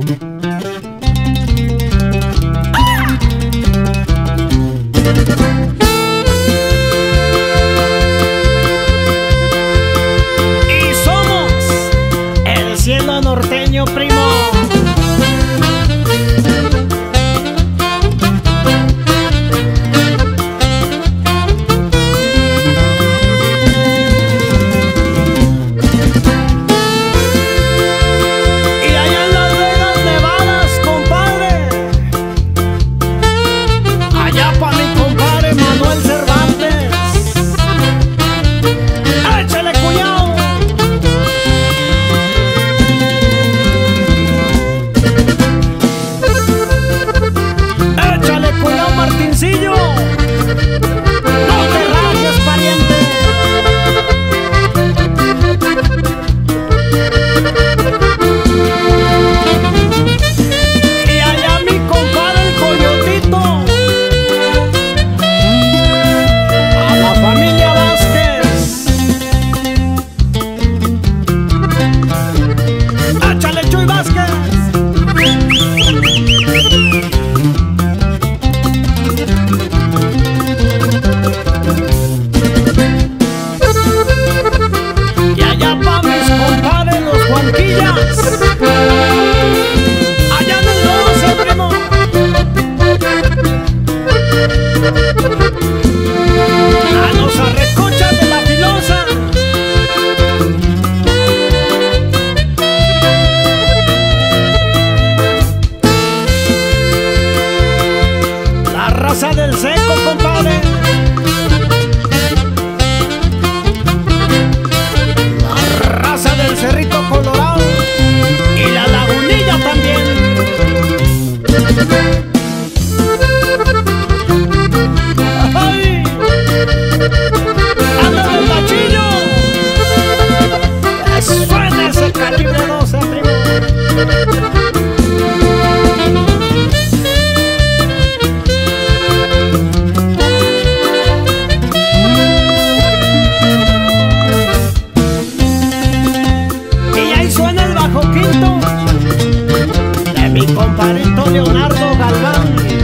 Norteño, primo. Y allá en Las Vegas, Nevadas, compadre, allá pa' mi compadre Manuel Cervantes. ¡Échale, cuñado! Martincillo, no te rayes, pariente. Y allá mi compadre el Coyotito, a la familia Vázquez. ¡Échale, Chuy Vázquez! Y allá pa' mis compadres los Juanquillas, allá en el 12, primo. A los arrecochas de la Filosa, la raza del Seco, compadre. Del Cerrito Colorado y la Lagunilla también. ¡Ay! ¡Anda del Bachillo! ¡Suena ese calibre 12, primo! Suena el bajo quinto de mi compadrito Leonardo Galván.